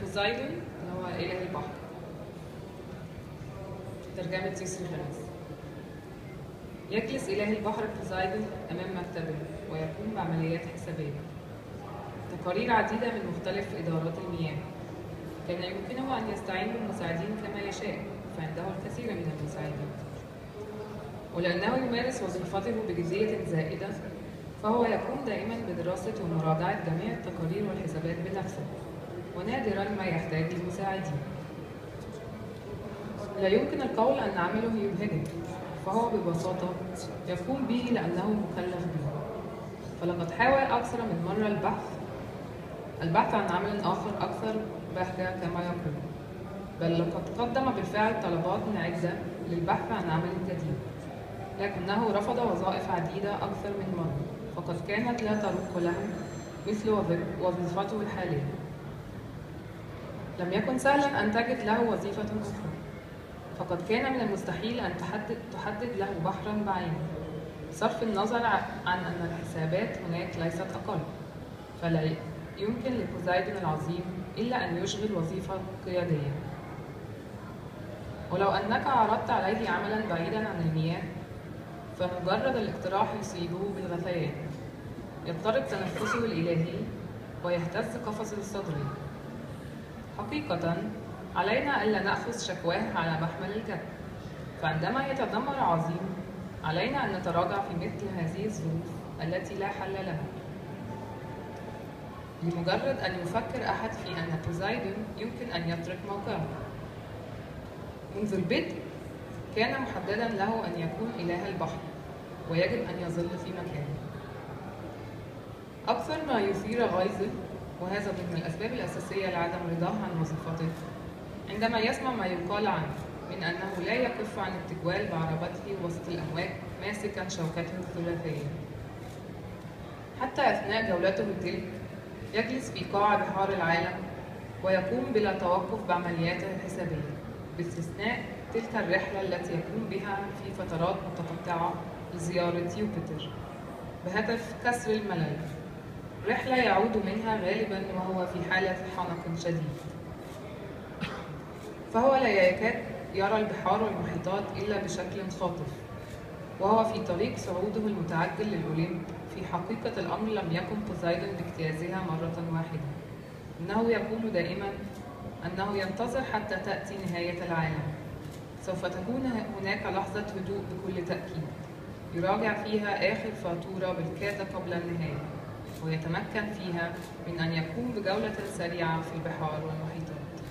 بوزايدون اللي هو إله البحر. ترجمة يسري خميس. يجلس إله البحر بوزايدون أمام مكتبه ويقوم بعمليات حسابية. تقارير عديدة من مختلف إدارات المياه. كان يمكنه أن يستعين بالمساعدين كما يشاء، فعنده الكثير من المساعدين. ولأنه يمارس وظيفته بجدية زائدة، فهو يقوم دائما بدراسة ومراجعة جميع التقارير والحسابات بنفسه، ونادرا ما يحتاج لمساعدين. لا يمكن القول أن عمله يبهجه، فهو ببساطة يقوم به لأنه مكلف به. فلقد حاول أكثر من مرة البحث عن عمل آخر أكثر بهجة كما يقول، بل لقد قدم بالفعل طلبات عدة للبحث عن عمل جديد، لكنه رفض وظائف عديدة أكثر من مرة، فقد كانت لا تروق له مثل وظيفته الحالية. لم يكن سهلا أن تجد له وظيفة أخرى، فقد كان من المستحيل أن تحدد له بحرا بعينه، بصرف النظر عن أن الحسابات هناك ليست أقل. فلا يمكن لبوزايدون العظيم إلا أن يشغل وظيفة قيادية. ولو أنك عرضت عليه عملا بعيدا عن المياه، فمجرد الاقتراح يصيبه بالغثيان، يضطرب تنفسه الإلهي ويهتز قفص صدره. حقيقة علينا ألا نأخذ شكواه على محمل الجد، فعندما يتذمر عظيم علينا أن نتراجع في مثل هذه الظروف التي لا حل لها. لمجرد أن يفكر أحد في أن بوزايدون يمكن أن يترك موقعه. منذ البدء كان محددا له أن يكون إله البحر، ويجب أن يظل في مكانه. أكثر ما يثير غيظه، وهذا ضمن الأسباب الأساسية لعدم رضاه عن وظيفته، عندما يسمع ما يقال عنه من أنه لا يكف عن التجوال بعربته وسط الأمواج ماسكا شوكته الثلاثية. حتى أثناء جولته تلك يجلس في قاع بحار العالم ويقوم بلا توقف بعملياته الحسابية، باستثناء تلك الرحلة التي يقوم بها في فترات متقطعة لزيارة يوبيتر بهدف كسر الملل، رحلة يعود منها غالبا وهو في حالة حنق شديد. فهو لا يكاد يرى البحار والمحيطات إلا بشكل خاطف، وهو في طريق صعوده المتعجل للأوليمب. في حقيقة الأمر لم يقم بوزايدون باجتيازها مرة واحدة، إنه يقول دائما أنه ينتظر حتى تأتي نهاية العالم. سوف تكون هناك لحظة هدوء بكل تأكيد، يراجع فيها آخر فاتورة بالكاد قبل النهاية، ويتمكن فيها من أن يقوم بجولة سريعة في البحار والمحيطات.